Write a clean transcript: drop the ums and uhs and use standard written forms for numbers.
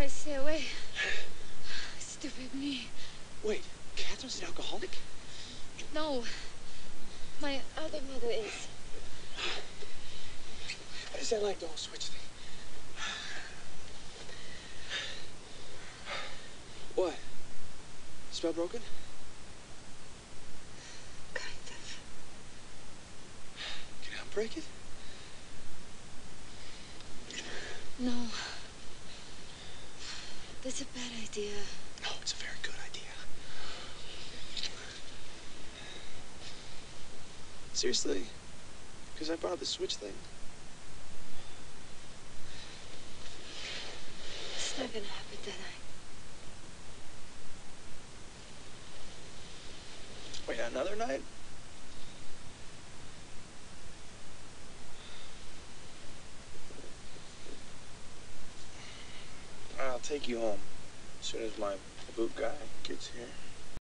I stay away. Stupid me. Wait, Catherine's an alcoholic? No. My other mother is. I just don't like the whole switch thing. What? Spell broken? Kind of. Can I unbreak it? No. That's a bad idea. No, it's a very good idea. Seriously? Because I brought up the switch thing. It's not gonna happen tonight. Wait, another night? I'll take you home as soon as my boot guy gets here.